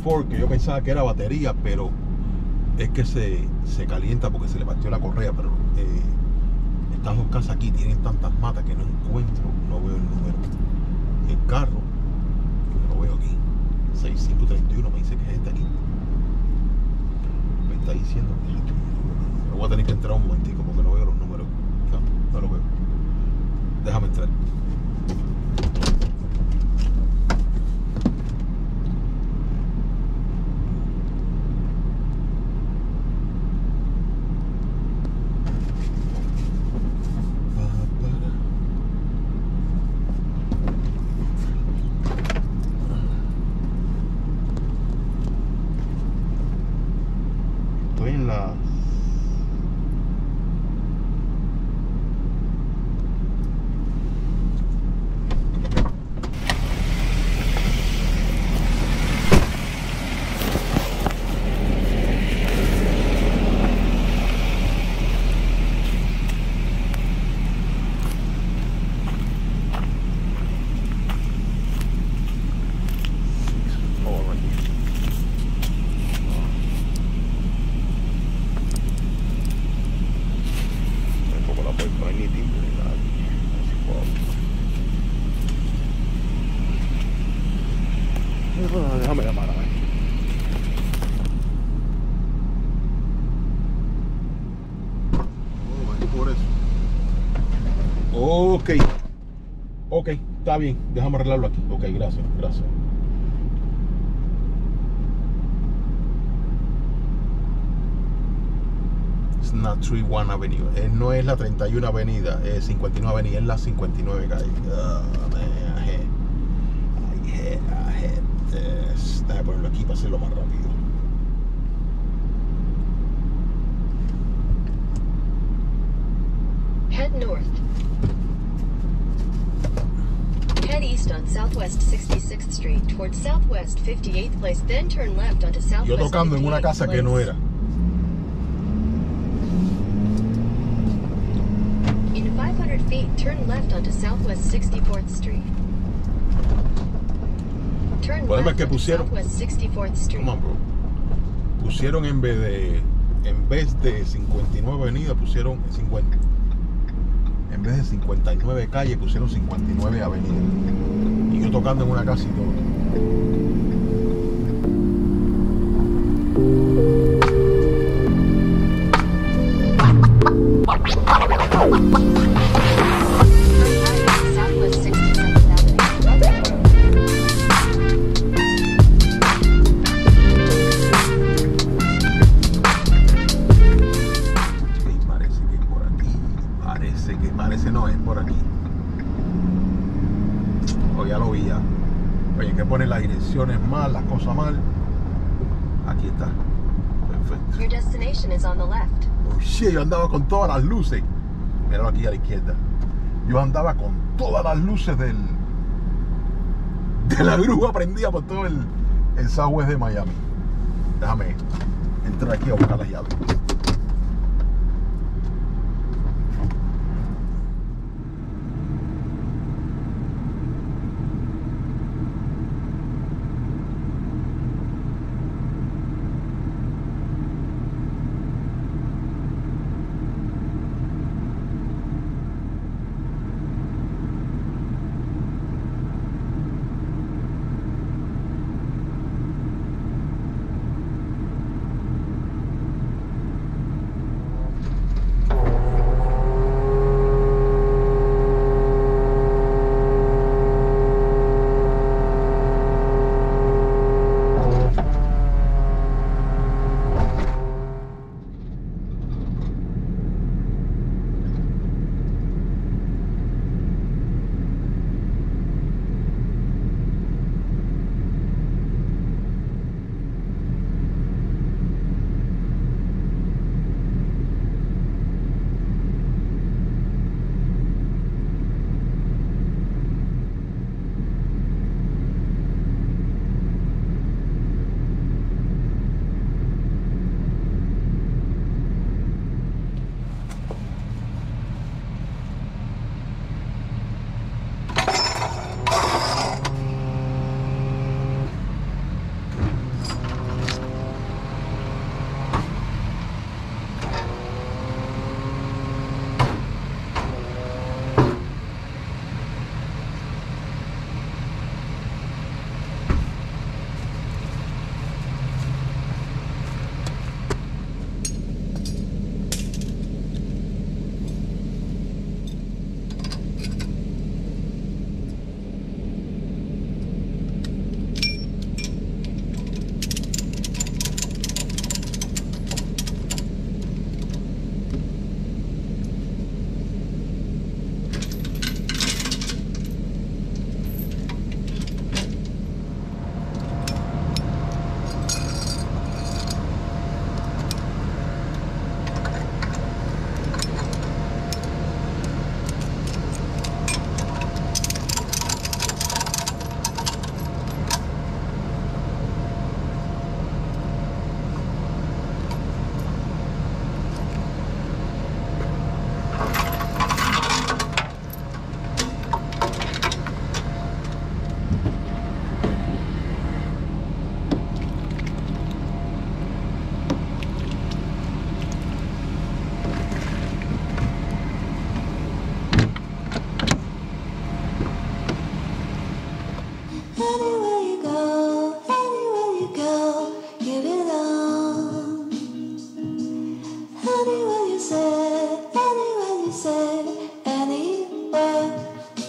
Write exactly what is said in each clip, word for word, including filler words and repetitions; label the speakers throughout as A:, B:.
A: Ford, que yo pensaba que era batería, pero es que se, se calienta porque se le partió la correa. Pero eh, estas dos casas aquí tienen tantas matas que no encuentro, no veo el número. El carro, yo lo veo aquí, seis cinco tres uno, me dice que es este aquí. Me está diciendo, me voy a tener que entrar un momentico porque no veo los números. No, no lo veo. Déjame entrar. Estoy en la déjame llamar a ver. Oh, por eso. Ok. Ok, está bien. Déjame arreglarlo aquí. Ok, gracias, gracias. It's not treinta y una Avenue. Eh, no es la treinta y una Avenida, es cincuenta y nueve Avenida, es la cincuenta y nueve calle. Oh, man, I hate, I hate, I hate this. Déjame ponerlo aquí para hacerlo más rápido.
B: Head north. Head east on Southwest sixty-sixth Street towards Southwest fifty-eighth Place, then turn left onto Southwest.
A: Yo tocando en una casa que no era.
B: In five hundred feet, turn left onto Southwest sixty-fourth Street. Turn
A: Podemos
B: left
A: que
B: onto
A: pusieron.
B: Southwest sixty-fourth Street.
A: Come on, bro. Pusieron en vez de en vez de cincuenta y nueve Avenida pusieron cincuenta. En vez de cincuenta y nueve calle pusieron cincuenta y nueve Avenida. Y yo tocando en una casa y todo.
B: Southwest sixty-seventh Avenue.
A: Sí, parece que es por aquí. Parece que parece no es por aquí. O ya lo vi ya. Oye, que pone las direcciones mal, las cosas mal. Aquí está. Perfecto.
B: Your destination is on the left.
A: Oh shit, yo andaba con todas las luces. Míralo aquí a la izquierda. Yo andaba con todas las luces del de la grúa prendida por todo el, el Southwest de Miami. Déjame entrar aquí a buscar las llaves.
C: Anywhere you go, anywhere you go, you belong. Anywhere you say, anywhere you say, anywhere.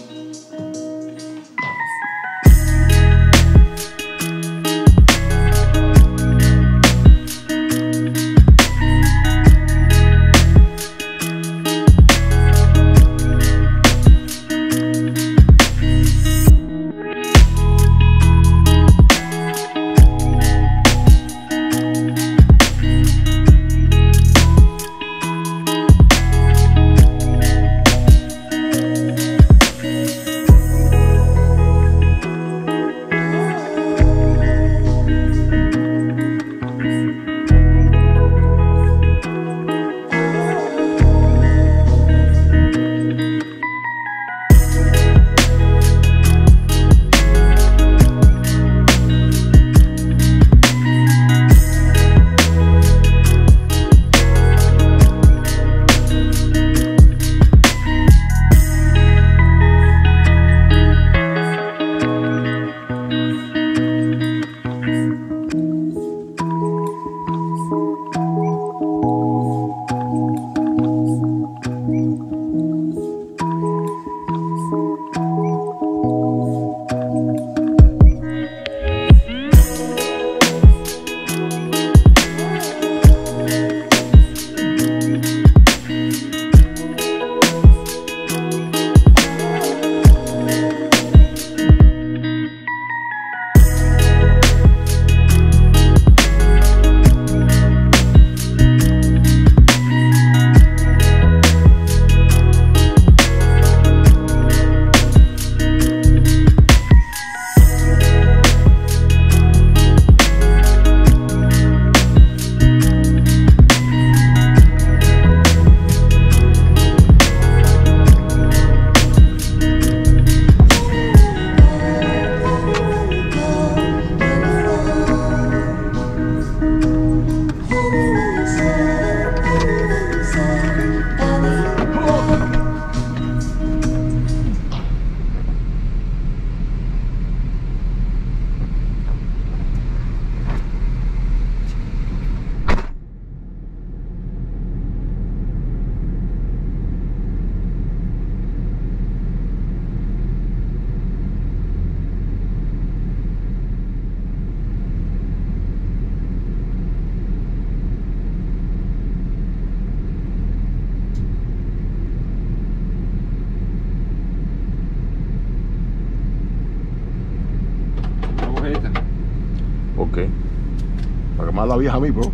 A: ¿Por qué? Para que más la vieja a mí, bro.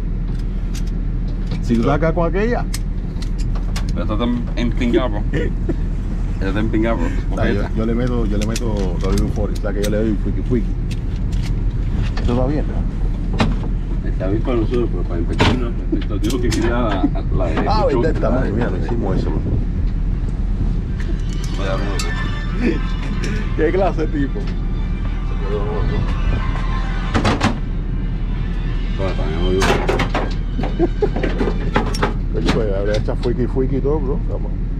A: Si tú estás acá con aquella.
D: Pero está empingado, bro. Está empingado, bro.
A: Está, yo, yo le meto, yo le meto W cuarenta, o sea que yo le doy fuiki fuiki. ¿Esto va bien, no?
D: Está bien para nosotros, pero para el pequeño, el dijo que quería la, la de.
A: Ah, verdad, está mal. Mira, no hicimos eso, bro.
D: Vaya rudo.
A: ¿Qué clase de tipo?
D: Se quedó roto. Bueno, también lo digo.
A: Oye, pues habría hecho fuiki fuiki y todo, bro. Vamos.